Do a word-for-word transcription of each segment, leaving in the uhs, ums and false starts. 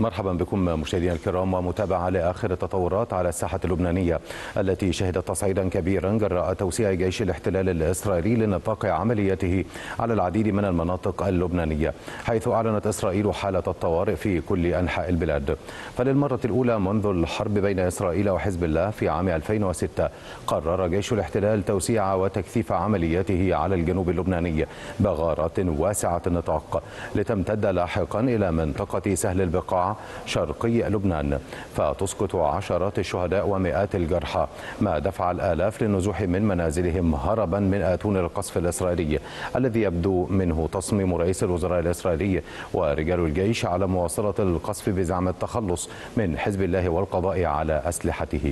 مرحبا بكم مشاهدينا الكرام ومتابعة لآخر التطورات على الساحة اللبنانية التي شهدت تصعيدا كبيرا جراء توسيع جيش الاحتلال الإسرائيلي لنطاق عملياته على العديد من المناطق اللبنانية، حيث أعلنت إسرائيل حالة الطوارئ في كل أنحاء البلاد. فللمرة الأولى منذ الحرب بين إسرائيل وحزب الله في عام ألفين وستة قرر جيش الاحتلال توسيع وتكثيف عملياته على الجنوب اللبناني بغارات واسعة النطاق لتمتد لاحقا إلى منطقة سهل البقاع شرقي لبنان، فتسقط عشرات الشهداء ومئات الجرحى، ما دفع الآلاف للنزوح من منازلهم هربا من آتون القصف الإسرائيلي الذي يبدو منه تصميم رئيس الوزراء الإسرائيلي ورجال الجيش على مواصلة القصف بزعم التخلص من حزب الله والقضاء على أسلحته.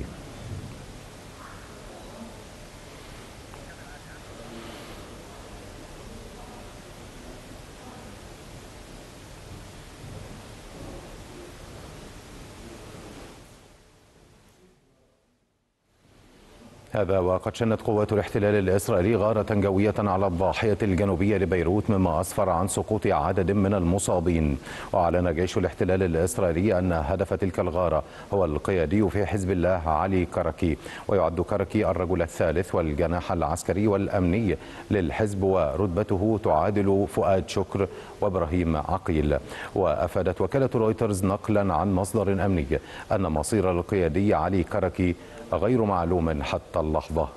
هذا وقد شنت قوات الاحتلال الإسرائيلي غارة جوية على الضاحية الجنوبية لبيروت، مما أسفر عن سقوط عدد من المصابين. وأعلن جيش الاحتلال الإسرائيلي أن هدف تلك الغارة هو القيادي في حزب الله علي كركي، ويعد كركي الرجل الثالث والجناح العسكري والأمني للحزب، ورتبته تعادل فؤاد شكر وإبراهيم عقيل. وأفادت وكالة رويترز نقلا عن مصدر أمني أن مصير القيادي علي كركي غير معلوم حتى اللحظة.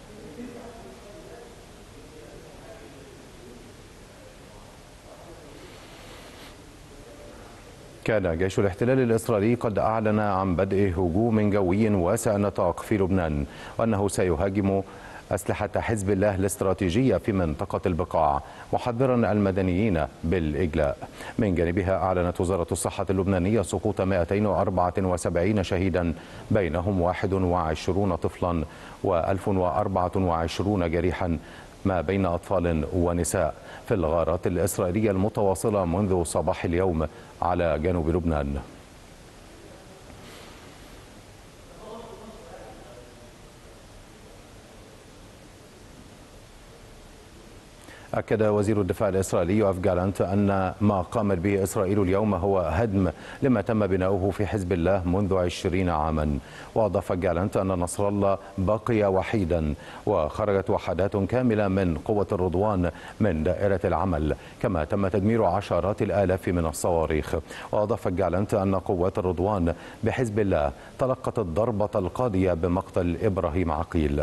كان جيش الاحتلال الإسرائيلي قد أعلن عن بدء هجوم جوي واسع النطاق في لبنان، وأنه سيهاجم أسلحة حزب الله الاستراتيجية في منطقة البقاع، محذرا المدنيين بالإجلاء. من جانبها أعلنت وزارة الصحة اللبنانية سقوط مئتين وأربعة وسبعين شهيدا، بينهم واحد وعشرين طفلا وألف وأربعة وعشرين جريحا ما بين أطفال ونساء في الغارات الإسرائيلية المتواصلة منذ صباح اليوم على جنوب لبنان. أكد وزير الدفاع الإسرائيلي يوآف جالانت أن ما قامت به إسرائيل اليوم هو هدم لما تم بناؤه في حزب الله منذ عشرين عاما. وأضاف جالانت أن نصر الله بقي وحيدا، وخرجت وحدات كاملة من قوة الرضوان من دائرة العمل، كما تم تدمير عشرات الآلاف من الصواريخ. وأضاف جالانت أن قوات الرضوان بحزب الله تلقت الضربة القاضية بمقتل إبراهيم عقيل.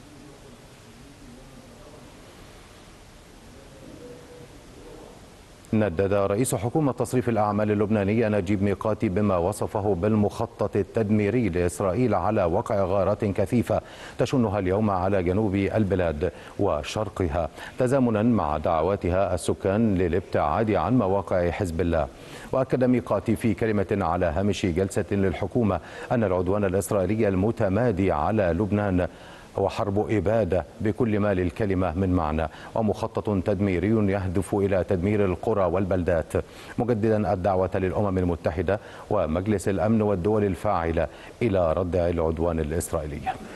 ندد رئيس حكومة تصريف الأعمال اللبنانية نجيب ميقاتي بما وصفه بالمخطط التدميري لإسرائيل على وقع غارات كثيفة تشنها اليوم على جنوب البلاد وشرقها، تزامنا مع دعواتها السكان للابتعاد عن مواقع حزب الله. وأكد ميقاتي في كلمة على هامش جلسة للحكومة أن العدوان الإسرائيلي المتمادي على لبنان هو حرب إبادة بكل ما للكلمة من معنى، ومخطط تدميري يهدف إلى تدمير القرى والبلدات، مجددا الدعوة للأمم المتحدة ومجلس الأمن والدول الفاعلة إلى ردع العدوان الإسرائيلي.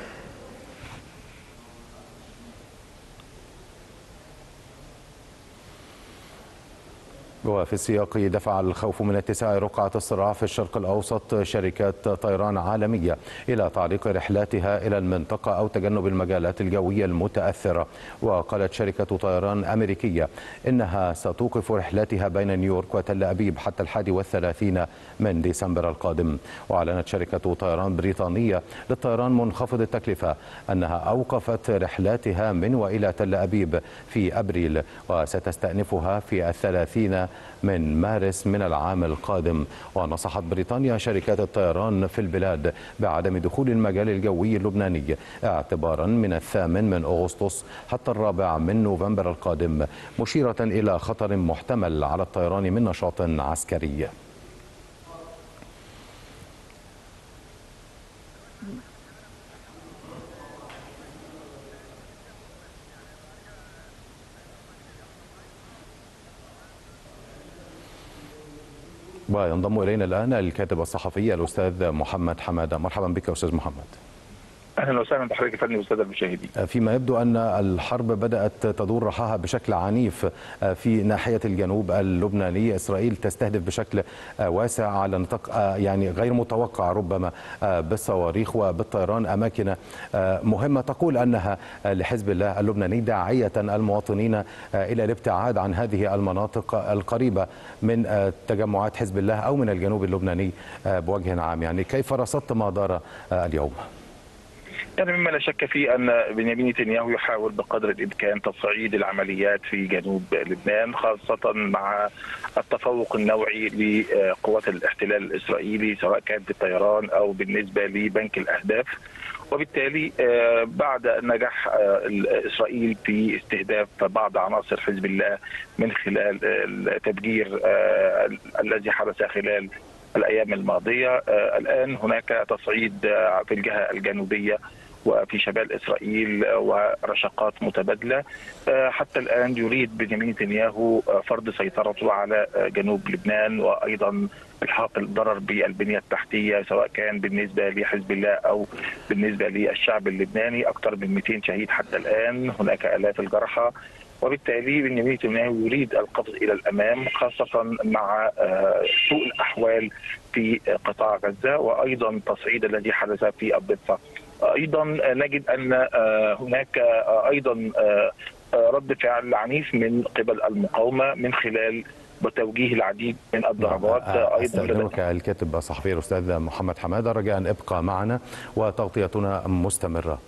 وفي السياق دفع الخوف من اتساع رقعة الصراع في الشرق الأوسط شركات طيران عالمية إلى تعليق رحلاتها إلى المنطقة أو تجنب المجالات الجوية المتأثرة. وقالت شركة طيران أمريكية إنها ستوقف رحلاتها بين نيويورك وتل أبيب حتى الحادي والثلاثين من ديسمبر القادم. وأعلنت شركة طيران بريطانية للطيران منخفض التكلفة أنها أوقفت رحلاتها من وإلى تل أبيب في أبريل، وستستأنفها في الثلاثين من مارس من العام القادم. ونصحت بريطانيا شركات الطيران في البلاد بعدم دخول المجال الجوي اللبناني اعتبارا من الثامن من أغسطس حتى الرابع من نوفمبر القادم، مشيرة إلى خطر محتمل على الطيران من نشاط عسكري. وينضم إلينا الآن الكاتب الصحفي الأستاذ محمد حمادة. مرحبا بك أستاذ محمد. اهلا وسهلا بحضرتك يا فندم والساده المشاهدين. فيما يبدو ان الحرب بدات تدور رحاها بشكل عنيف في ناحيه الجنوب اللبناني، اسرائيل تستهدف بشكل واسع على نطاق يعني غير متوقع ربما بالصواريخ وبالطيران اماكن مهمه، تقول انها لحزب الله اللبناني، داعيه المواطنين الى الابتعاد عن هذه المناطق القريبه من تجمعات حزب الله او من الجنوب اللبناني بوجه عام. يعني كيف رصدت ما دار اليوم؟ يعني مما لا شك فيه ان بنيامين نتنياهو يحاول بقدر الامكان تصعيد العمليات في جنوب لبنان، خاصه مع التفوق النوعي لقوات الاحتلال الاسرائيلي سواء كان بالطيران او بالنسبه لبنك الاهداف. وبالتالي بعد نجاح اسرائيل في استهداف بعض عناصر حزب الله من خلال التفجير الذي حدث خلال الأيام الماضية، الآن هناك تصعيد في الجهة الجنوبية وفي شمال إسرائيل ورشقات متبادلة. حتى الآن يريد بنيامين نتنياهو فرض سيطرته على جنوب لبنان، وأيضا الحاق الضرر بالبنية التحتية سواء كان بالنسبة لحزب الله أو بالنسبة للشعب اللبناني. أكثر من مئتين شهيد حتى الآن، هناك آلاف الجرحى، وبالتالي بنيامين نتنياهو يريد القفز الى الامام، خاصه مع سوء الاحوال في قطاع غزه وايضا التصعيد الذي حدث في الضفه. ايضا نجد ان هناك ايضا رد فعل عنيف من قبل المقاومه من خلال بتوجيه العديد من الضربات. ايضا استاذنك الكاتب الصحفي الاستاذ محمد حماده، رجاء ابقى معنا وتغطيتنا مستمره.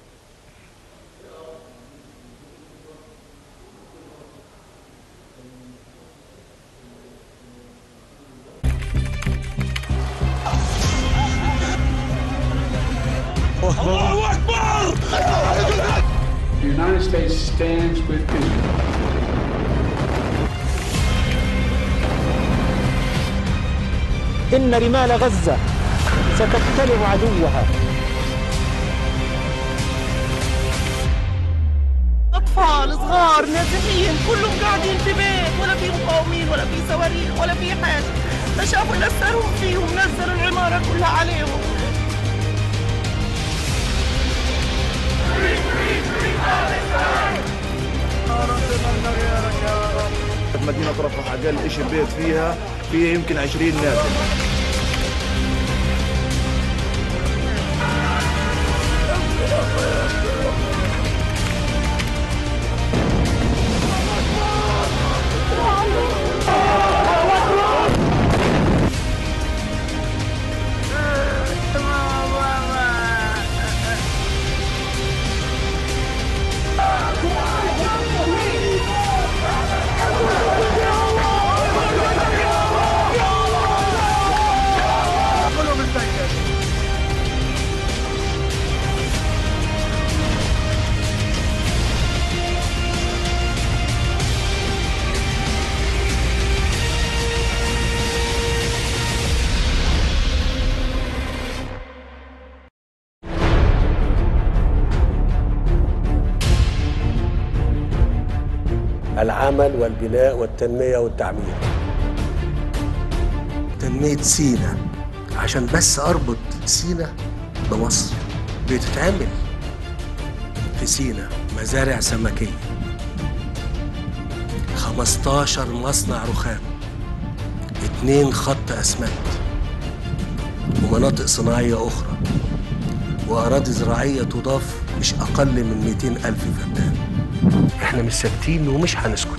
الله أكبر! The United States stands with Israel. إن رمال غزة ستقتلع عدوها. أطفال صغار نازحين كلهم قاعدين في بيت، ولا في مقاومين ولا في صواريخ ولا في حاجة. فشافوا نزلوهم فيهم، نزلوا العمارة كلها عليهم. مدينة رفح أقل شيء بيت فيها فيها يمكن عشرين نازل. العمل والبناء والتنمية والتعمير. تنمية سينا عشان بس أربط سينا بمصر. بتتعمل في سينا مزارع سمكية، خمستاشر مصنع رخام، اتنين خط أسمنت، ومناطق صناعية أخرى، وأراضي زراعية تضاف مش أقل من مئتين ألف فدان. احنا مش ساكتين ومش هنسكت.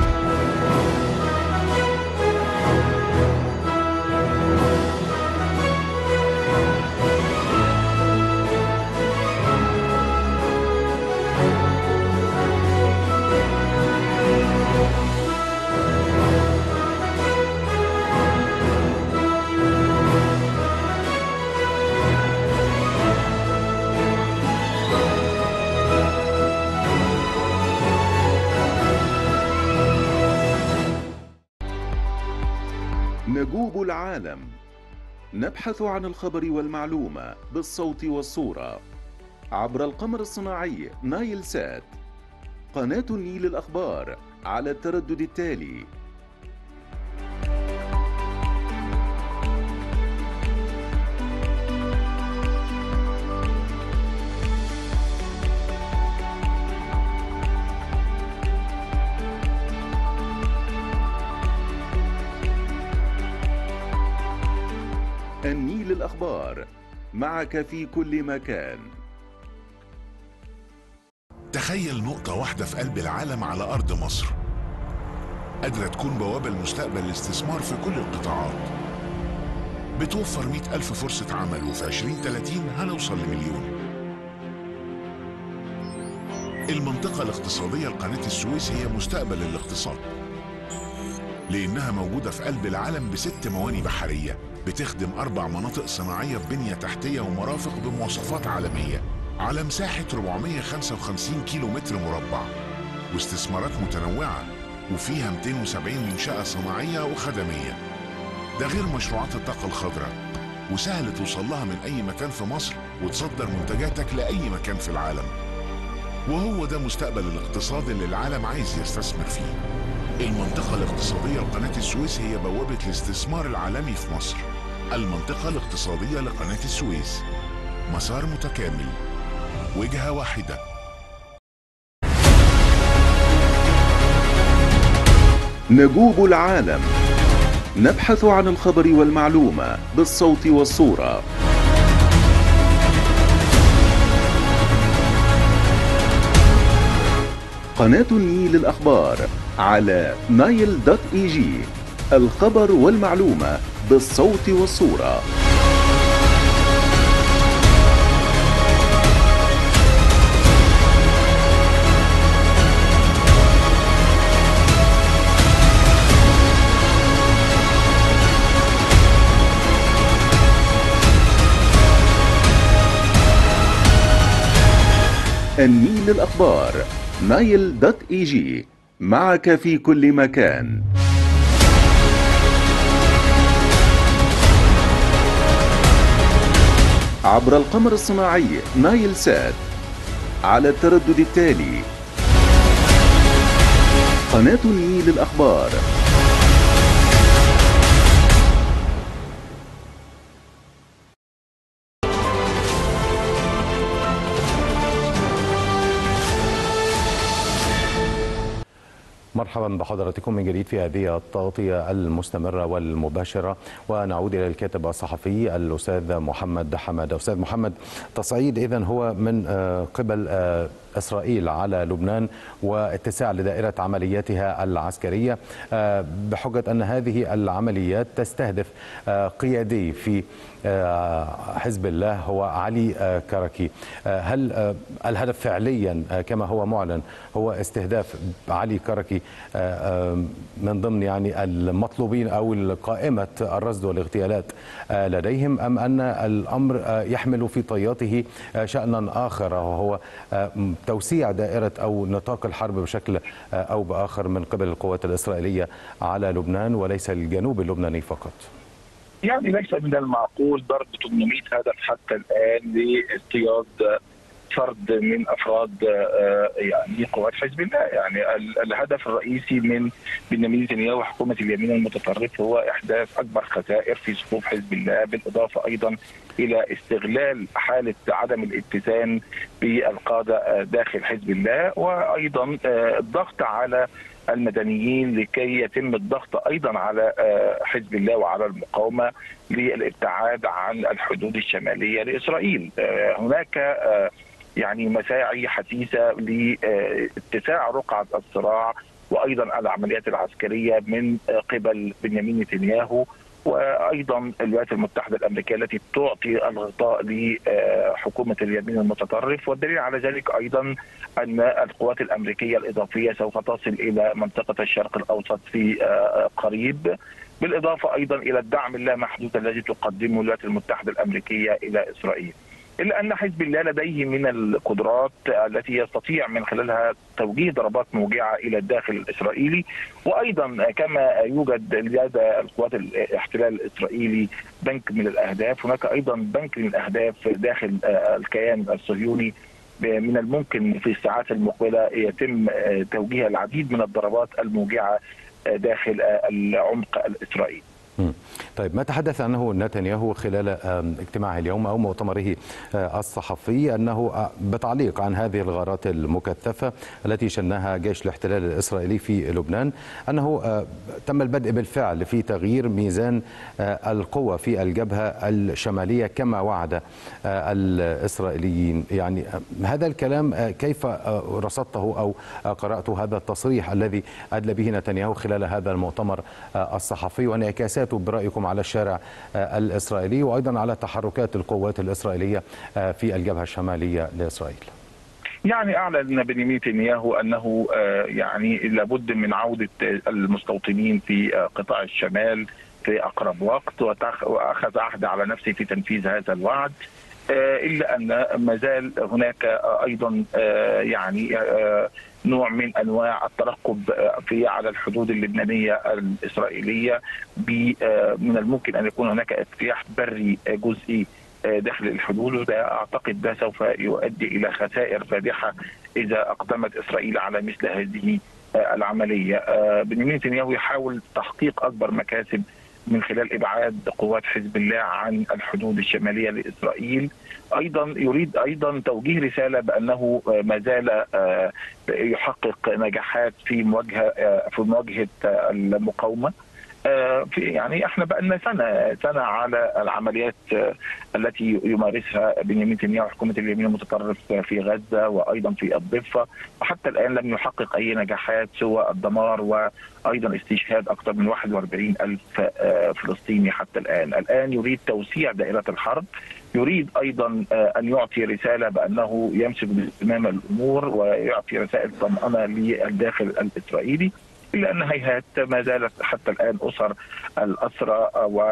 نجوب العالم، نبحث عن الخبر والمعلومة بالصوت والصورة عبر القمر الصناعي نايل سات، قناة النيل الأخبار على التردد التالي. النيل الأخبار معك في كل مكان. تخيل نقطة واحدة في قلب العالم على أرض مصر قادرة تكون بوابة لمستقبل الاستثمار في كل القطاعات، بتوفر مئة ألف فرصة عمل، وفي عشرين ثلاثين هنوصل لمليون. المنطقة الاقتصادية لقناة السويس هي مستقبل الاقتصاد، لأنها موجودة في قلب العالم بست مواني بحرية بتخدم أربع مناطق صناعية ببنية تحتية ومرافق بمواصفات عالمية على مساحة أربعمئة وخمسة وخمسين كيلو متر مربع، واستثمارات متنوعة وفيها مئتين وسبعين منشأة صناعية وخدمية. ده غير مشروعات الطاقة الخضراء، وسهل توصل لها من أي مكان في مصر وتصدر منتجاتك لأي مكان في العالم. وهو ده مستقبل الاقتصاد اللي العالم عايز يستثمر فيه. المنطقة الاقتصادية لقناة السويس هي بوابة الاستثمار العالمي في مصر. المنطقة الاقتصادية لقناة السويس، مسار متكامل، وجهة واحدة. نجوب العالم، نبحث عن الخبر والمعلومة بالصوت والصورة. قناة النيل الأخبار على نايل دوت اي جي، الخبر والمعلومة بالصوت والصورة. النيل الأخبار نايل دوت اي جي، معك في كل مكان. عبر القمر الصناعي نايل سات على التردد التالي. قناة النيل الأخبار. مرحبا بحضراتكم من جديد في هذه التغطية المستمرة والمباشرة، ونعود إلى الكاتب الصحفي الأستاذ محمد حمادة. أستاذ محمد، تصعيد إذن هو من قبل إسرائيل على لبنان واتساع لدائرة عملياتها العسكرية بحجة أن هذه العمليات تستهدف قيادي في حزب الله هو علي كركي. هل الهدف فعليا كما هو معلن هو استهداف علي كركي من ضمن يعني المطلوبين أو قائمة الرصد والاغتيالات لديهم، أم أن الأمر يحمل في طياته شأنا آخر وهو توسيع دائرة أو نطاق الحرب بشكل أو بآخر من قبل القوات الإسرائيلية على لبنان وليس الجنوب اللبناني فقط؟ يعني ليس من المعقول ضرب ثمانمئة هدف حتى الآن لاصطياد فرد من افراد يعني قوات حزب الله. يعني الهدف الرئيسي من بنيامين نتنياهو وحكومه اليمين المتطرف هو احداث اكبر خسائر في صفوف حزب الله، بالاضافه ايضا الى استغلال حاله عدم الاتزان بالقاده داخل حزب الله، وايضا الضغط على المدنيين لكي يتم الضغط ايضا على حزب الله وعلى المقاومه للابتعاد عن الحدود الشماليه لاسرائيل. هناك يعني مساعي حثيثه لاتساع رقعه الصراع وايضا العمليات العسكريه من قبل بنيامين نتنياهو وايضا الولايات المتحده الامريكيه التي تعطي الغطاء لحكومه اليمين المتطرف. والدليل على ذلك ايضا ان القوات الامريكيه الاضافيه سوف تصل الى منطقه الشرق الاوسط في قريب، بالاضافه ايضا الى الدعم اللامحدود الذي تقدمه الولايات المتحده الامريكيه الى اسرائيل. إلا أن حزب الله لديه من القدرات التي يستطيع من خلالها توجيه ضربات موجعة إلى الداخل الإسرائيلي، وأيضا كما يوجد لدى القوات الاحتلال الإسرائيلي بنك من الأهداف، هناك أيضا بنك من الأهداف داخل الكيان الصهيوني من الممكن في الساعات المقبلة يتم توجيه العديد من الضربات الموجعة داخل العمق الإسرائيلي. طيب، ما تحدث عنه نتنياهو خلال اجتماعه اليوم أو مؤتمره الصحفي أنه بتعليق عن هذه الغارات المكثفة التي شنها جيش الاحتلال الإسرائيلي في لبنان، أنه تم البدء بالفعل في تغيير ميزان القوة في الجبهة الشمالية كما وعد الإسرائيليين. يعني هذا الكلام كيف رصدته أو قرأت هذا التصريح الذي أدلى به نتنياهو خلال هذا المؤتمر الصحفي، وانعكاساته برأيكم على الشارع الإسرائيلي وأيضا على تحركات القوات الإسرائيلية في الجبهة الشمالية لإسرائيل؟ يعني أعلن بنيامين نتنياهو أنه يعني لابد من عودة المستوطنين في قطاع الشمال في أقرب وقت، وأخذ عهد على نفسه في تنفيذ هذا الوعد، إلا أن ما زال هناك أيضا يعني نوع من انواع الترقب في على الحدود اللبنانيه الاسرائيليه. من الممكن ان يكون هناك اجتياح بري جزئي داخل الحدود، وده اعتقد ده سوف يؤدي الى خسائر فادحه اذا اقدمت اسرائيل على مثل هذه العمليه. بنيامين نتنياهو يحاول تحقيق اكبر مكاسب من خلال ابعاد قوات حزب الله عن الحدود الشماليه لاسرائيل. ايضا يريد ايضا توجيه رساله بانه ما زال يحقق نجاحات في مواجهه في مواجهه المقاومه. في يعني احنا بقى لنا سنه سنه على العمليات التي يمارسها بنيامين نتنياهو وحكومه اليمين المتطرف في غزه وايضا في الضفه، وحتى الان لم يحقق اي نجاحات سوى الدمار وايضا استشهاد اكثر من واحد وأربعين ألف فلسطيني حتى الان. الان يريد توسيع دائره الحرب، يريد ايضا ان يعطي رساله بانه يمسك بزمام الامور ويعطي رسائل طمأنه للداخل الاسرائيلي، إلا أن هيهات ما زالت حتى الآن أسر الأسرى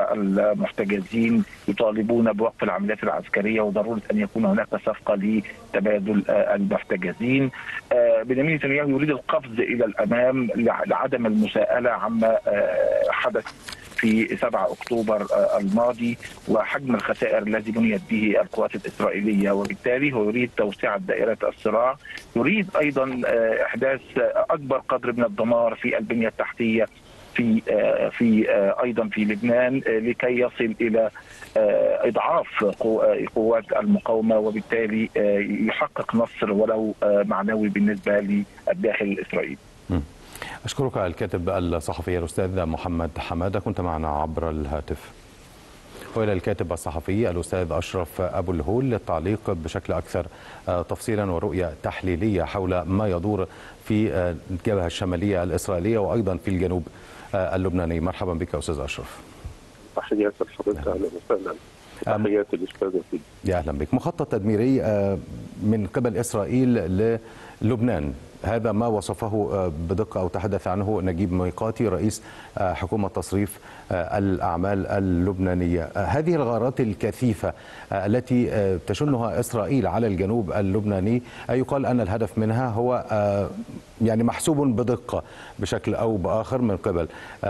والمحتجزين يطالبون بوقف العمليات العسكرية وضرورة أن يكون هناك صفقة لتبادل المحتجزين. بنيامين نتنياهو يريد القفز إلى الأمام لعدم المساءلة عما حدث في سبعة أكتوبر الماضي وحجم الخسائر الذي بنيت به القوات الإسرائيلية، وبالتالي هو يريد توسعة دائرة الصراع، يريد أيضا إحداث أكبر قدر من الدمار في البنية التحتية في في ايضا في لبنان لكي يصل الى اضعاف قوات المقاومه، وبالتالي يحقق نصر ولو معنوي بالنسبه للداخل الاسرائيلي. أشكرك الكاتب الصحفي الأستاذ محمد حمادة، كنت معنا عبر الهاتف. وإلى الكاتب الصحفي الأستاذ أشرف أبو الهول للتعليق بشكل أكثر تفصيلا ورؤية تحليلية حول ما يدور في الجبهة الشمالية الإسرائيلية وأيضا في الجنوب اللبناني. مرحبا بك أستاذ أشرف. تحياتي لحضرتك، أهلا وسهلا. تحياتي للأستاذ وفيد. يا أهلا بك. مخطط تدميري من قبل إسرائيل للبنان، هذا ما وصفه بدقة أو تحدث عنه نجيب ميقاتي رئيس حكومة تصريف الأعمال اللبنانية. هذه الغارات الكثيفة التي تشنها إسرائيل على الجنوب اللبناني، يقال أن الهدف منها هو يعني محسوب بدقة بشكل أو بآخر من قبل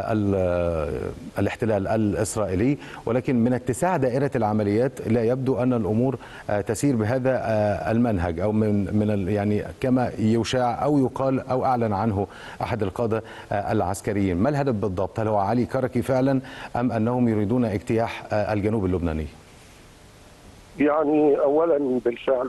الاحتلال الإسرائيلي، ولكن من اتساع دائرة العمليات لا يبدو أن الأمور تسير بهذا المنهج أو من من يعني كما يشاع أو يقال أو أعلن عنه أحد القادة العسكريين. ما الهدف بالضبط؟ هل هو علي كركي فعلا أم أنهم يريدون اجتياح الجنوب اللبناني؟ يعني أولا بالفعل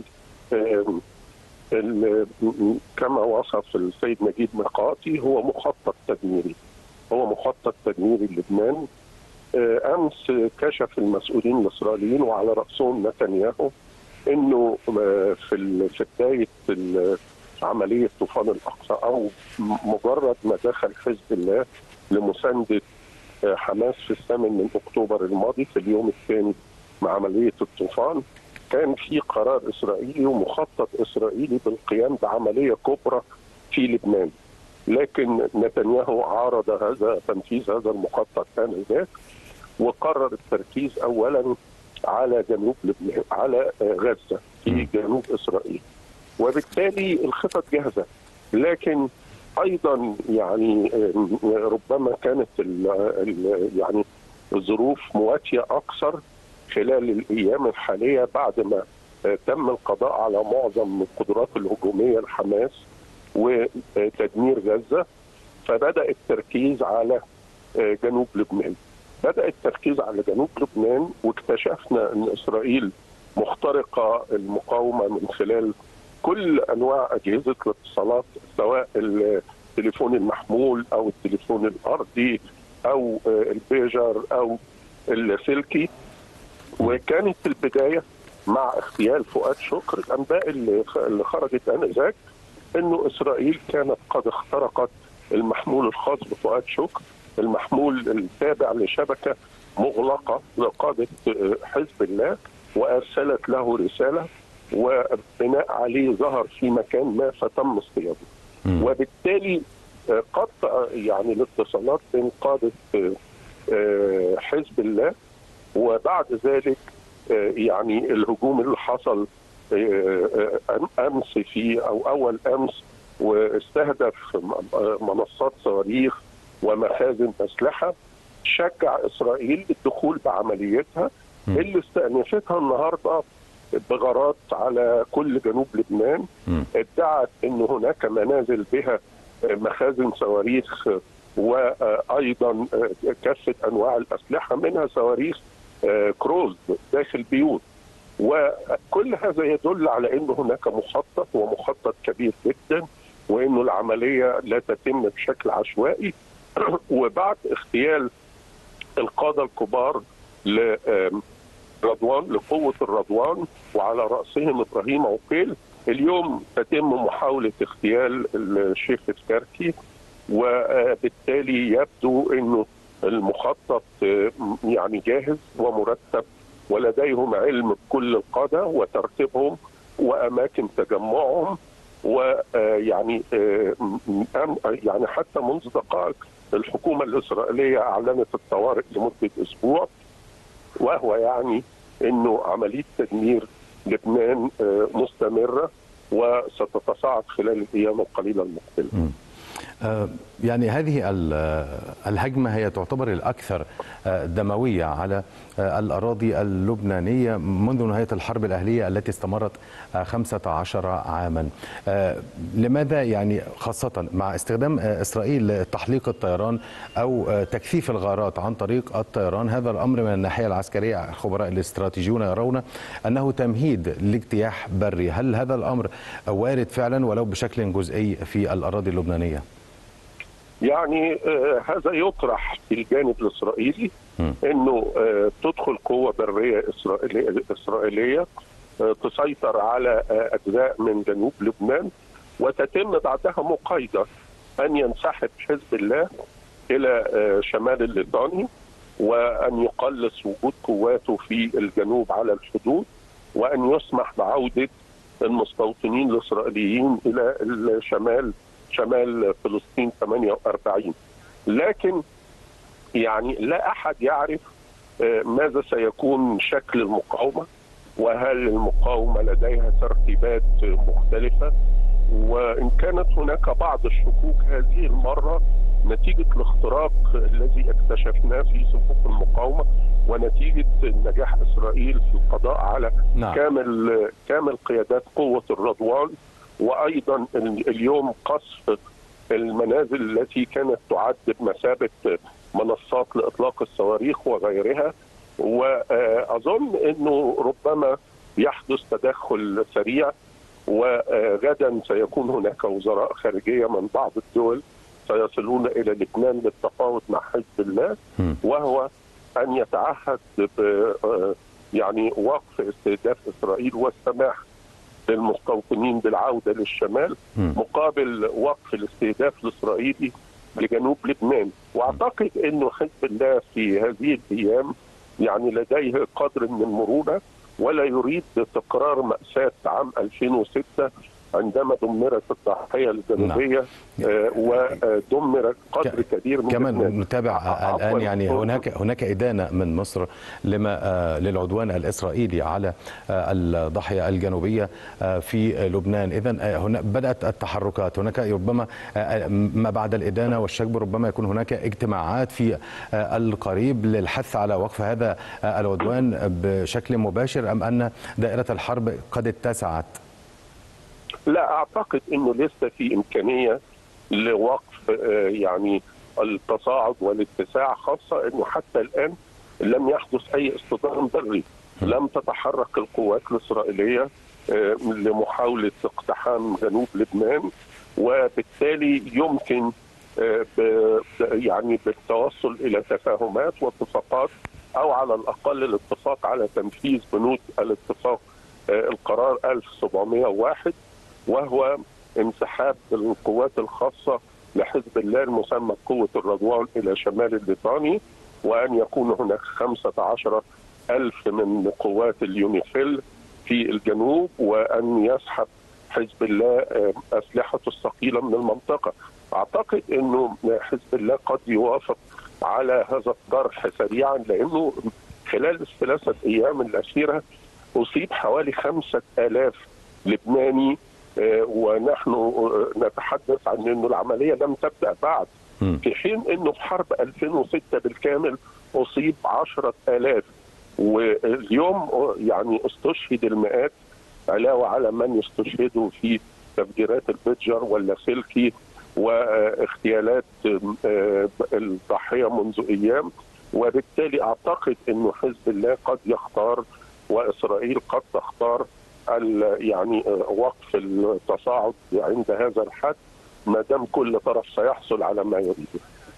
كما وصف السيد نجيب ميقاتي هو مخطط تدميري، هو مخطط تدميري للبنان. أمس كشف المسؤولين الإسرائيليين وعلى رأسهم نتنياهو إنه في في بداية عملية طوفان الأقصى أو مجرد ما دخل حزب الله لمساندة حماس في الثامن من أكتوبر الماضي في اليوم الثاني مع عملية الطوفان، كان في قرار إسرائيلي ومخطط إسرائيلي بالقيام بعملية كبرى في لبنان، لكن نتنياهو عارض هذا تنفيذ هذا المخطط آنذاك وقرر التركيز أولا على جنوب لبنان، على غزة في جنوب إسرائيل، وبالتالي الخطط جاهزة. لكن أيضا يعني ربما كانت ال ال يعني الظروف مواتية أكثر خلال الأيام الحالية بعد ما تم القضاء على معظم القدرات الهجومية لحماس وتدمير غزة، فبدأ التركيز على جنوب لبنان. بدأ التركيز على جنوب لبنان، واكتشفنا أن إسرائيل مخترقة المقاومة من خلال كل أنواع أجهزة الاتصالات، سواء التليفون المحمول أو التليفون الأرضي أو البيجر أو اللاسلكي. وكانت البداية مع اغتيال فؤاد شكر، الأنباء اللي خرجت آنذاك أنه إسرائيل كانت قد اخترقت المحمول الخاص بفؤاد شكر، المحمول التابع لشبكة مغلقة لقادة حزب الله، وأرسلت له رسالة وبناء عليه ظهر في مكان ما فتم اصطياده. وبالتالي قطع يعني الاتصالات بين قادة حزب الله، وبعد ذلك يعني الهجوم اللي حصل أمس في أو أول أمس واستهدف منصات صواريخ ومخازن أسلحة، شجع إسرائيل الدخول بعمليتها اللي استأنفتها النهارده بغارات على كل جنوب لبنان. ادعت أن هناك منازل بها مخازن صواريخ وأيضا كافة أنواع الأسلحة، منها صواريخ كروز داخل بيوت. وكل هذا يدل على أن هناك مخطط ومخطط كبير جدا، وأنه العملية لا تتم بشكل عشوائي. وبعد اغتيال القادة الكبار لرضوان لقوة الرضوان وعلى رأسهم إبراهيم عقيل، اليوم تتم محاولة اغتيال الشيخ الكركي، وبالتالي يبدو أنه المخطط يعني جاهز ومرتب، ولديهم علم بكل القادة وترتيبهم وأماكن تجمعهم. ويعني يعني حتى منذ دقائق الحكومة الإسرائيلية أعلنت الطوارئ لمدة أسبوع، وهو يعني أنه عملية تدمير لبنان مستمرة وستتصاعد خلال الأيام القليلة المقبلة. يعني هذه الهجمة هي تعتبر الأكثر دموية على الأراضي اللبنانية منذ نهاية الحرب الأهلية التي استمرت خمسة عشر عاما. لماذا يعني خاصة مع استخدام إسرائيل تحليق الطيران أو تكثيف الغارات عن طريق الطيران؟ هذا الأمر من الناحية العسكرية الخبراء الاستراتيجيون يرون أنه تمهيد لاجتياح بري. هل هذا الأمر وارد فعلا ولو بشكل جزئي في الأراضي اللبنانية؟ يعني آه هذا يطرح في الجانب الإسرائيلي، أنه آه تدخل قوة برية إسرائيلية, إسرائيلية آه تسيطر على آه أجزاء من جنوب لبنان، وتتم بعدها مقايضة أن ينسحب حزب الله إلى آه شمال الليطاني، وأن يقلص وجود قواته في الجنوب على الحدود، وأن يسمح بعودة المستوطنين الإسرائيليين إلى الشمال شمال فلسطين ثمانية وأربعين. لكن يعني لا أحد يعرف ماذا سيكون شكل المقاومة، وهل المقاومة لديها ترتيبات مختلفة. وإن كانت هناك بعض الشكوك هذه المرة نتيجة الاختراق الذي اكتشفناه في صفوف المقاومة، ونتيجة نجاح إسرائيل في القضاء على نعم. كامل كامل قيادات قوة الرضوان، وأيضا اليوم قصف المنازل التي كانت تعد بمثابة منصات لإطلاق الصواريخ وغيرها. وأظن أنه ربما يحدث تدخل سريع، وغدا سيكون هناك وزراء خارجية من بعض الدول سيصلون إلى لبنان للتفاوض مع حزب الله، وهو أن يتعهد ب يعني وقف استهداف إسرائيل والسماح للمستوطنين بالعودة للشمال مقابل وقف الاستهداف الإسرائيلي لجنوب لبنان. واعتقد انه حزب الله في هذه الايام يعني لديه قدر من المرونه، ولا يريد تكرار مأساة عام ألفين وستة عندما دمرت الضاحية الجنوبية آه ودمر قدر كبير من كمان لبنان. نتابع الآن يعني هناك هناك إدانة من مصر لما آه للعدوان الإسرائيلي على آه الضاحية الجنوبية آه في لبنان. إذن آه هنا بدأت التحركات، هناك ربما آه ما بعد الإدانة والشجب ربما يكون هناك اجتماعات في آه القريب للحث على وقف هذا آه العدوان بشكل مباشر، أم أن دائرة الحرب قد اتسعت؟ لا، أعتقد أنه لسه في إمكانية لوقف يعني التصاعد والاتساع، خاصه انه حتى الان لم يحدث اي اصطدام بري، لم تتحرك القوات الاسرائيليه لمحاوله اقتحام جنوب لبنان، وبالتالي يمكن يعني بالتوصل الى تفاهمات واتفاقات او على الاقل الاتفاق على تنفيذ بنود الاتفاق القرار ألف وسبعمائة وواحد، وهو انسحاب القوات الخاصه لحزب الله المسمى قوه الرضوان الى شمال الليطاني، وان يكون هناك خمسة عشر ألف من قوات اليونيفيل في الجنوب، وان يسحب حزب الله اسلحته الثقيله من المنطقه. اعتقد انه حزب الله قد يوافق على هذا الطرح سريعا، لانه خلال الثلاثه ايام الاخيره اصيب حوالي خمسة آلاف لبناني، ونحن نتحدث عن انه العمليه لم تبدا بعد، في حين انه في حرب ألفين وستة بالكامل اصيب عشرة آلاف، واليوم يعني استشهد المئات علاوه على من يستشهدوا في تفجيرات البتجر واللاسلكي واغتيالات الضحيه منذ ايام. وبالتالي اعتقد انه حزب الله قد يختار واسرائيل قد تختار يعني وقف التصاعد عند هذا الحد، ما دام كل طرف سيحصل على ما يريده.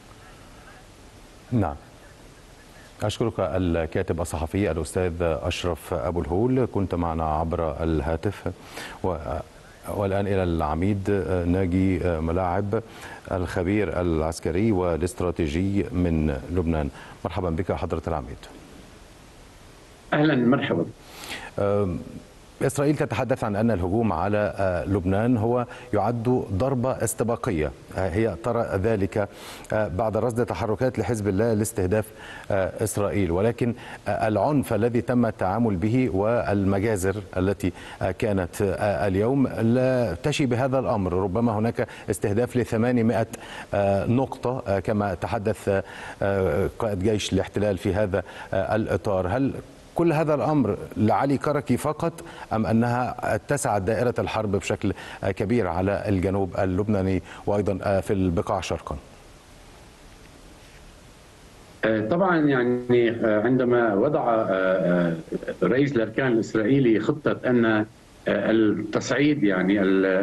نعم. أشكرك الكاتب الصحفي الأستاذ أشرف أبو الهول، كنت معنا عبر الهاتف. و والآن إلى العميد ناجي ملاعب، الخبير العسكري والاستراتيجي من لبنان. مرحبا بك حضرة العميد. أهلا مرحبا. إسرائيل تتحدث عن أن الهجوم على لبنان هو يعد ضربة استباقية، هي ترى ذلك بعد رصد تحركات لحزب الله لاستهداف إسرائيل، ولكن العنف الذي تم التعامل به والمجازر التي كانت اليوم لا تشي بهذا الأمر. ربما هناك استهداف لثمانمائة نقطة كما تحدث قائد جيش الاحتلال في هذا الإطار. هل كل هذا الأمر لعلي كركي فقط أم أنها اتسعت دائرة الحرب بشكل كبير على الجنوب اللبناني وأيضا في البقاع شرقا؟ طبعا يعني عندما وضع رئيس الأركان الإسرائيلي خطة أن التصعيد يعني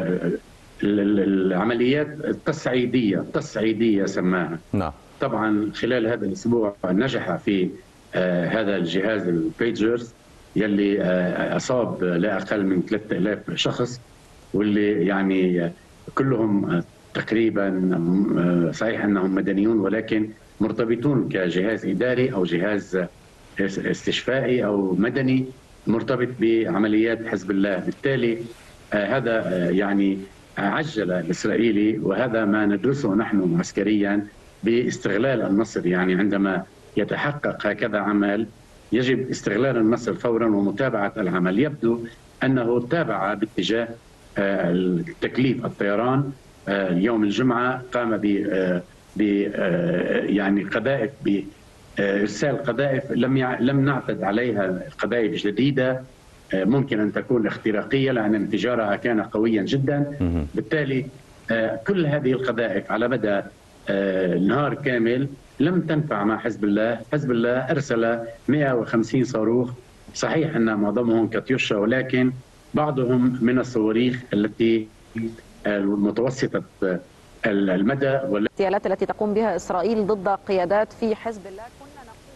العمليات التصعيدية التصعيدية سماها، نعم. طبعا خلال هذا الأسبوع نجح في آه هذا الجهاز البيجرز يلي آه أصاب لا أقل من ثلاثة آلاف شخص، واللي يعني كلهم آه تقريبا آه صحيح أنهم مدنيون ولكن مرتبطون كجهاز إداري أو جهاز استشفائي أو مدني مرتبط بعمليات حزب الله. بالتالي آه هذا آه يعني عجل الإسرائيلي، وهذا ما ندرسه نحن عسكريا باستغلال النصر. يعني عندما يتحقق هكذا عمل يجب استغلال النصر فورا ومتابعة العمل. يبدو أنه تابع باتجاه التكليف الطيران. اليوم الجمعة قام ب يعني قذائف بإرسال قذائف لم لم نعتد عليها، قذائف جديدة ممكن أن تكون اختراقية لأن انفجارها كان قويا جدا. بالتالي كل هذه القذائف على مدى نهار كامل لم تنفع مع حزب الله. حزب الله أرسل مئة وخمسين صاروخ، صحيح أن معظمهم كاتيوشا ولكن بعضهم من الصواريخ التي المتوسطة المدى. الاغتيالات التي تقوم بها إسرائيل ضد قيادات في حزب الله كنا نقول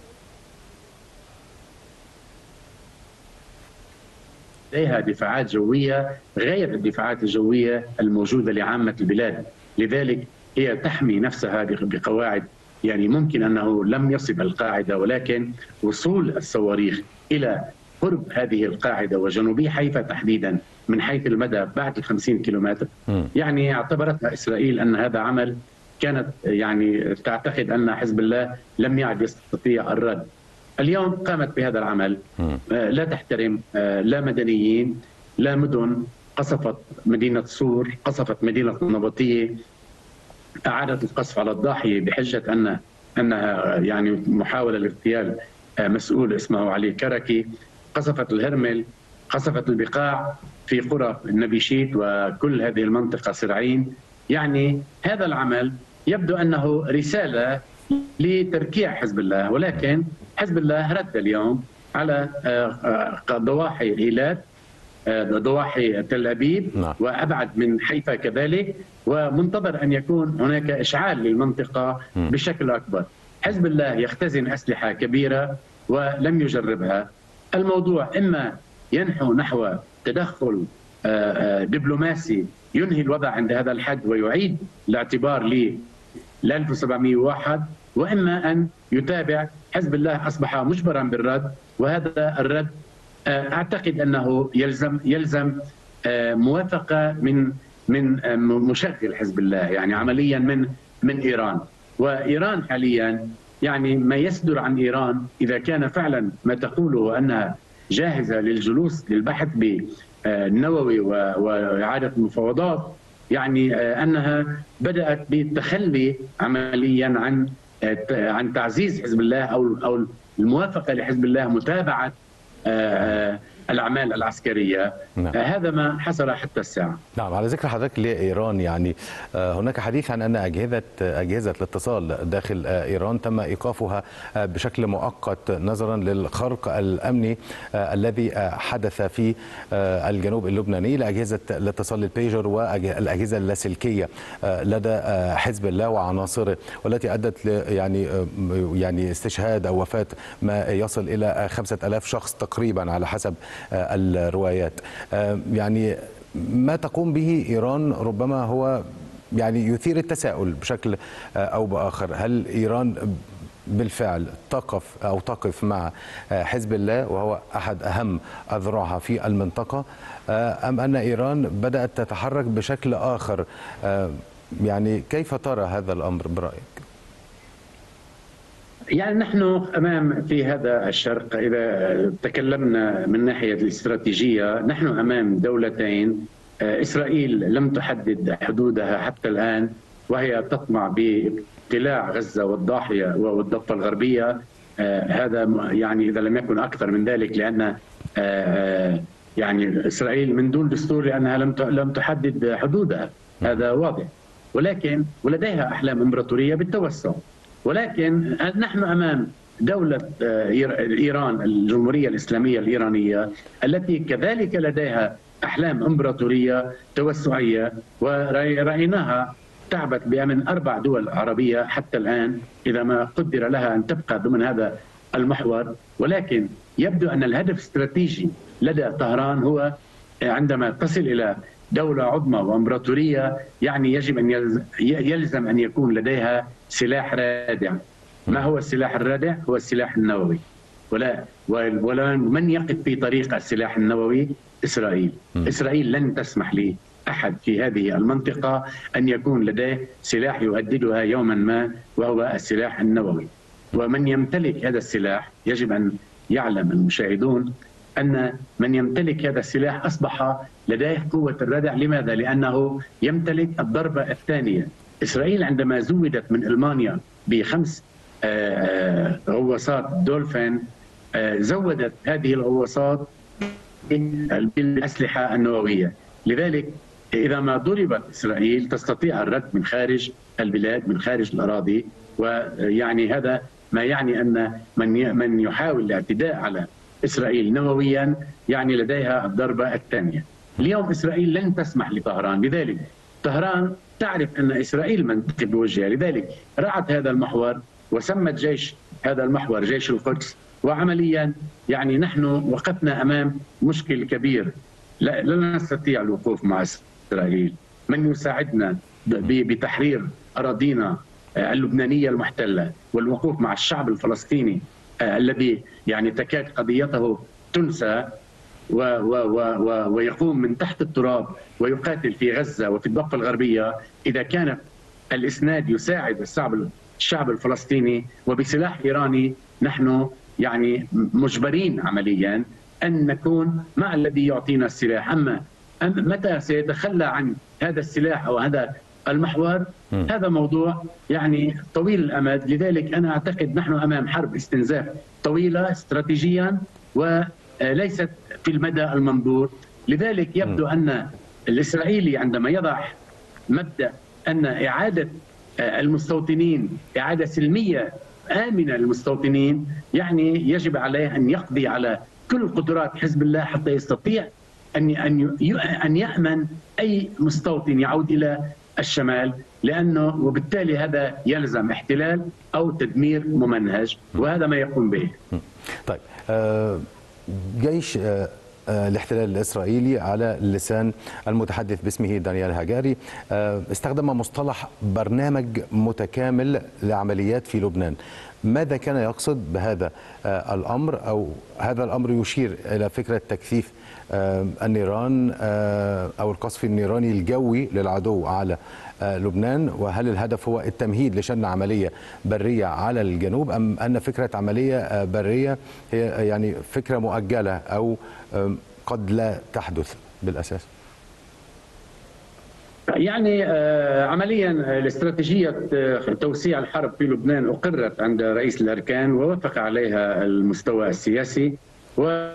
لديها دفاعات جوية غير الدفاعات الجوية الموجودة لعامة البلاد، لذلك هي تحمي نفسها بقواعد. يعني ممكن أنه لم يصب القاعدة ولكن وصول الصواريخ إلى قرب هذه القاعدة وجنوبي حيفا تحديدا من حيث المدى بعد الخمسين كيلومتر، يعني اعتبرتها إسرائيل أن هذا عمل كانت يعني تعتقد أن حزب الله لم يعد يستطيع الرد. اليوم قامت بهذا العمل، لا تحترم لا مدنيين لا مدن، قصفت مدينة صور، قصفت مدينة النبطية، أعادت القصف على الضاحية بحجة أن أنها يعني محاولة لاغتيال مسؤول اسمه علي كركي، قصفت الهرمل، قصفت البقاع في قرى النبيشيت وكل هذه المنطقة سرعين. يعني هذا العمل يبدو أنه رسالة لتركيع حزب الله، ولكن حزب الله رد اليوم على ضواحي إيلات، ضواحي تل أبيب وأبعد من حيفا كذلك، ومنتظر أن يكون هناك إشعال للمنطقة بشكل أكبر. حزب الله يختزن أسلحة كبيرة ولم يجربها. الموضوع إما ينحو نحو تدخل دبلوماسي ينهي الوضع عند هذا الحد ويعيد الاعتبار ل ألف وسبعمئة وواحد، وإما أن يتابع. حزب الله أصبح مجبرا بالرد، وهذا الرد أعتقد أنه يلزم يلزم موافقة من من مشغل حزب الله، يعني عمليا من من إيران. وإيران حاليا يعني ما يصدر عن إيران إذا كان فعلا ما تقوله أنها جاهزة للجلوس للبحث بالنووي وإعادة المفاوضات، يعني أنها بدأت بالتخلي عمليا عن عن تعزيز حزب الله أو أو الموافقة لحزب الله متابعة الأعمال العسكرية. نعم. هذا ما حصل حتى الساعة. نعم. على ذكر حضرتك لإيران، يعني هناك حديث عن أن أجهزة أجهزة الاتصال داخل إيران تم إيقافها بشكل مؤقت نظرا للخرق الأمني الذي حدث في الجنوب اللبناني لأجهزة الاتصال البيجر والأجهزة اللاسلكية لدى حزب الله وعناصره، والتي أدت يعني يعني استشهاد أو وفاة ما يصل إلى خمسة آلاف شخص تقريبا على حسب الروايات. يعني ما تقوم به إيران ربما هو يعني يثير التساؤل بشكل أو بآخر. هل إيران بالفعل تقف أو تقف مع حزب الله وهو أحد أهم أذرعها في المنطقة، أم أن إيران بدأت تتحرك بشكل آخر؟ يعني كيف ترى هذا الأمر برأيك؟ يعني نحن أمام في هذا الشرق، إذا تكلمنا من ناحية الاستراتيجية، نحن أمام دولتين. إسرائيل لم تحدد حدودها حتى الآن، وهي تطمع بابتلاع غزة والضاحية والضفة الغربية. هذا يعني إذا لم يكن أكثر من ذلك، لأن يعني إسرائيل من دون دستور لأنها لم لم تحدد حدودها، هذا واضح. ولكن ولديها أحلام إمبراطورية بالتوسع. ولكن نحن أمام دولة إيران، الجمهورية الإسلامية الإيرانية، التي كذلك لديها أحلام إمبراطورية توسعية، ورأيناها تعبت بأمن أربع دول عربية حتى الآن إذا ما قدر لها أن تبقى ضمن هذا المحور. ولكن يبدو أن الهدف الاستراتيجي لدى طهران هو عندما تصل إلى دولة عظمى وإمبراطورية، يعني يجب أن يلزم أن يكون لديها سلاح رادع. ما هو السلاح الرادع؟ هو السلاح النووي. ولا ولا من يقف في طريق السلاح النووي؟ إسرائيل. م. إسرائيل لن تسمح لأحد في هذه المنطقة أن يكون لديه سلاح يهددها يوما ما، وهو السلاح النووي. ومن يمتلك هذا السلاح يجب أن يعلم المشاهدون أن من يمتلك هذا السلاح أصبح لديه قوة الردع. لماذا؟ لأنه يمتلك الضربة الثانية. إسرائيل عندما زودت من ألمانيا بخمس غواصات دولفين، زودت هذه الغواصات بالأسلحة النووية. لذلك إذا ما ضربت إسرائيل تستطيع الرد من خارج البلاد، من خارج الأراضي. ويعني هذا ما يعني أن من من يحاول الاعتداء على إسرائيل نوويا يعني لديها الضربة الثانية. اليوم إسرائيل لن تسمح لطهران، لذلك طهران تعرف أن إسرائيل منطقة بوجهها، لذلك رعت هذا المحور وسمت جيش هذا المحور جيش القدس. وعمليا يعني نحن وقفنا أمام مشكل كبير، لا, لا نستطيع الوقوف مع إسرائيل. من يساعدنا بتحرير أراضينا اللبنانية المحتلة والوقوف مع الشعب الفلسطيني الذي يعني تكاد قضيته تنسى و و و و ويقوم من تحت التراب ويقاتل في غزة وفي الضفة الغربية، إذا كان الإسناد يساعد الشعب الشعب الفلسطيني وبسلاح إيراني، نحن يعني مجبرين عمليا أن نكون مع الذي يعطينا السلاح. أما متى سيتخلى عن هذا السلاح أو هذا المحور، م. هذا موضوع يعني طويل الأمد. لذلك أنا أعتقد نحن أمام حرب استنزاف طويلة استراتيجيا وليست في المدى المنظور. لذلك يبدو م. أن الإسرائيلي عندما يضع مبدأ أن إعادة المستوطنين إعادة سلمية آمنة للمستوطنين، يعني يجب عليه أن يقضي على كل قدرات حزب الله حتى يستطيع أن أن أن يأمن أي مستوطن يعود إلى الشمال، لأنه وبالتالي هذا يلزم احتلال أو تدمير ممنهج، وهذا ما يقوم به. طيب جيش الاحتلال الإسرائيلي على لسان المتحدث باسمه دانيال هاجاري استخدم مصطلح برنامج متكامل لعمليات في لبنان. ماذا كان يقصد بهذا الأمر، أو هذا الأمر يشير إلى فكرة تكثيف النيران أو القصف النيراني الجوي للعدو على لبنان؟ وهل الهدف هو التمهيد لشن عملية برية على الجنوب، أم أن فكرة عملية برية هي يعني فكرة مؤجلة أو قد لا تحدث بالأساس؟ يعني عمليا الاستراتيجية توسيع الحرب في لبنان أقرت عند رئيس الأركان ووافق عليها المستوى السياسي، و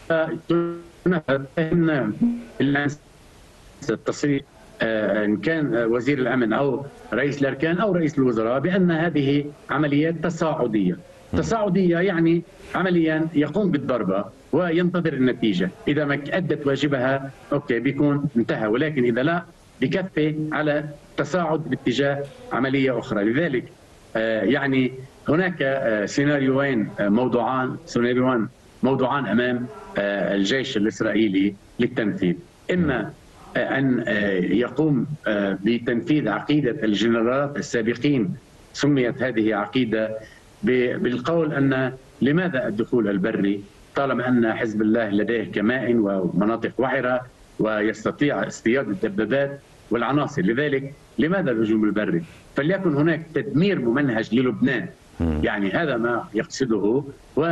التصريح إن كان وزير الأمن أو رئيس الأركان أو رئيس الوزراء بأن هذه عمليات تصاعدية. تصاعدية يعني عمليا يقوم بالضربة وينتظر النتيجة، إذا ما أدت واجبها أوكي بيكون انتهى، ولكن إذا لا بكفي على تصاعد باتجاه عملية أخرى. لذلك يعني هناك سيناريوين موضوعان سيناريوان موضوعان أمام الجيش الإسرائيلي للتنفيذ، إما أن يقوم بتنفيذ عقيدة الجنرالات السابقين، سميت هذه عقيدة بالقول أن لماذا الدخول البري طالما أن حزب الله لديه كمائن ومناطق وعرة ويستطيع اصطياد الدبابات والعناصر، لذلك لماذا الهجوم البري؟ فليكن هناك تدمير ممنهج للبنان، يعني هذا ما يقصده،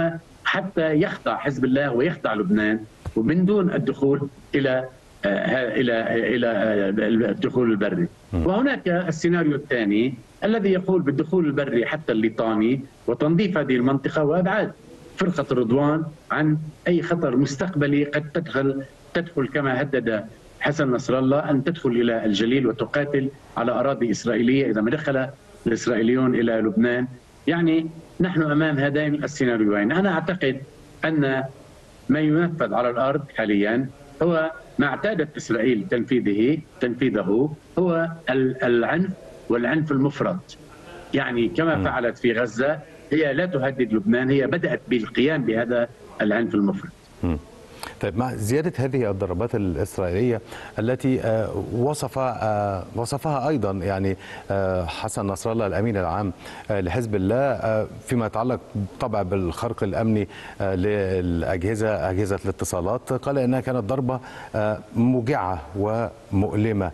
وحتى يخضع حزب الله ويخضع لبنان ومن دون الدخول إلى الى الى الدخول البري. وهناك السيناريو الثاني الذي يقول بالدخول البري حتى الليطاني وتنظيف هذه المنطقه وابعاد فرقه الرضوان عن اي خطر مستقبلي قد تدخل تدخل كما هدد حسن نصر الله ان تدخل الى الجليل وتقاتل على اراضي اسرائيليه اذا ما دخل الاسرائيليون الى لبنان. يعني نحن امام هذين السيناريوين. انا اعتقد ان ما ينفذ على الارض حاليا هو ما اعتادت إسرائيل تنفيذه تنفيذه هو العنف والعنف المفرط، يعني كما م. فعلت في غزة. هي لا تهدد لبنان، هي بدأت بالقيام بهذا العنف المفرط. م. طيب مع زيادة هذه الضربات الإسرائيلية التي وصف وصفها أيضا يعني حسن نصر الله الأمين العام لحزب الله فيما يتعلق طبعا بالخرق الأمني للأجهزة أجهزة الاتصالات، قال إنها كانت ضربة موجعة ومؤلمة.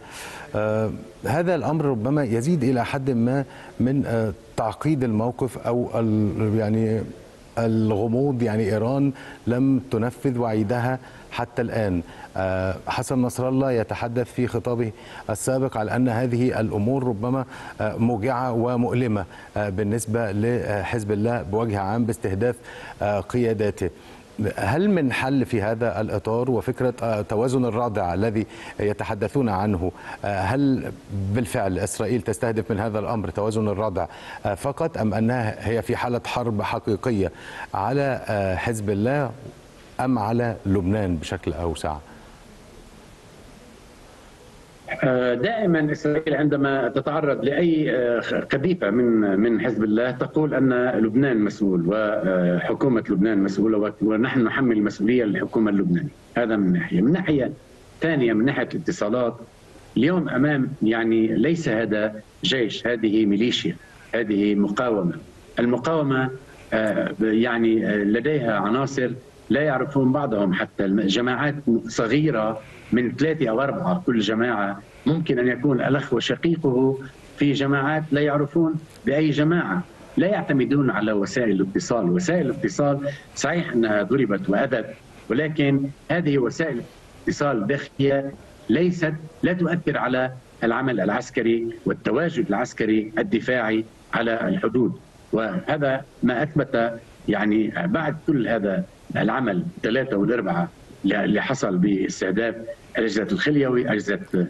هذا الأمر ربما يزيد إلى حد ما من تعقيد الموقف أو يعني الغموض، يعني إيران لم تنفذ وعيدها حتى الآن. حسن نصر الله يتحدث في خطابه السابق على أن هذه الأمور ربما موجعة ومؤلمة بالنسبة لحزب الله بوجه عام باستهداف قياداته. هل من حل في هذا الإطار وفكرة توازن الرادع الذي يتحدثون عنه؟ هل بالفعل إسرائيل تستهدف من هذا الأمر توازن الرادع فقط، أم أنها هي في حالة حرب حقيقية على حزب الله أم على لبنان بشكل أوسع؟ دائما إسرائيل عندما تتعرض لأي قذيفة من من حزب الله تقول أن لبنان مسؤول وحكومة لبنان مسؤولة ونحن نحمل المسؤولية للحكومة اللبنانية. هذا من ناحية. من ناحية ثانية من ناحية الاتصالات، اليوم أمام يعني ليس هذا جيش، هذه ميليشيا، هذه مقاومة. المقاومة يعني لديها عناصر لا يعرفون بعضهم، حتى جماعات صغيرة من ثلاثة أو أربعة، كل جماعة ممكن أن يكون الأخ وشقيقه في جماعات لا يعرفون بأي جماعة، لا يعتمدون على وسائل الاتصال. وسائل الاتصال صحيح أنها ضربت وأذت، ولكن هذه وسائل الاتصال الداخلية ليست لا تؤثر على العمل العسكري والتواجد العسكري الدفاعي على الحدود. وهذا ما أثبت يعني بعد كل هذا العمل ثلاثة والأربعة اللي حصل باستهداف أجهزة الخليوي، أجهزة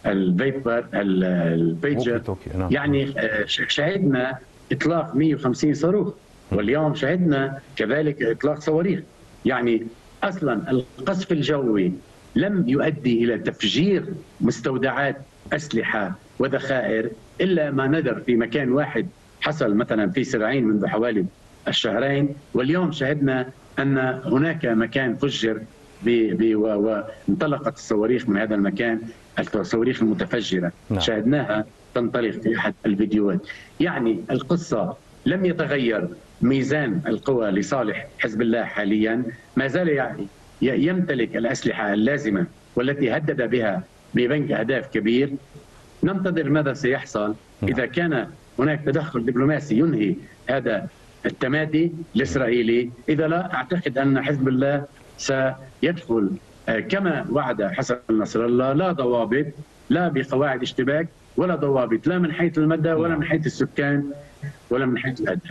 الفيبر البيجر، يعني شهدنا اطلاق مئة وخمسين صاروخ، واليوم شهدنا كذلك اطلاق صواريخ. يعني اصلا القصف الجوي لم يؤدي الى تفجير مستودعات اسلحه وذخائر الا ما ندر في مكان واحد حصل مثلا في سرعين منذ حوالي الشهرين، واليوم شهدنا ان هناك مكان فجر وانطلقت الصواريخ من هذا المكان، الصواريخ المتفجره نعم. شاهدناها تنطلق في احد الفيديوهات. يعني القصه لم يتغير ميزان القوى لصالح حزب الله حاليا، ما زال يعني يمتلك الاسلحه اللازمه والتي هدد بها ببنك اهداف كبير. ننتظر ماذا سيحصل اذا كان هناك تدخل دبلوماسي ينهي هذا التمادي الاسرائيلي. اذا لا، اعتقد ان حزب الله سيدخل كما وعد حسن نصر الله، لا ضوابط، لا بقواعد اشتباك، ولا ضوابط، لا من حيث المدى ولا من حيث السكان ولا من حيث الأهداف.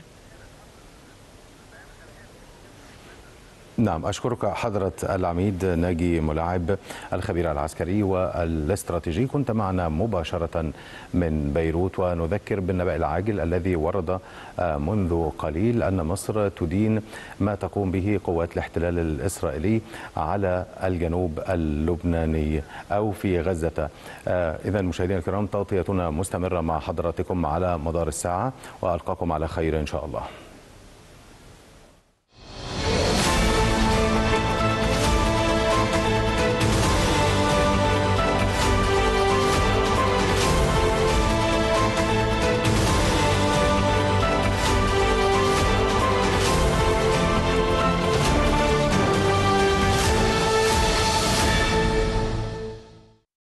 نعم، أشكرك حضرة العميد ناجي ملاعب الخبير العسكري والاستراتيجي، كنت معنا مباشرة من بيروت. ونذكر بالنبأ العاجل الذي ورد منذ قليل أن مصر تدين ما تقوم به قوات الاحتلال الإسرائيلي على الجنوب اللبناني أو في غزة. إذا مشاهدينا الكرام، تغطيتنا مستمرة مع حضراتكم على مدار الساعة، وألقاكم على خير إن شاء الله.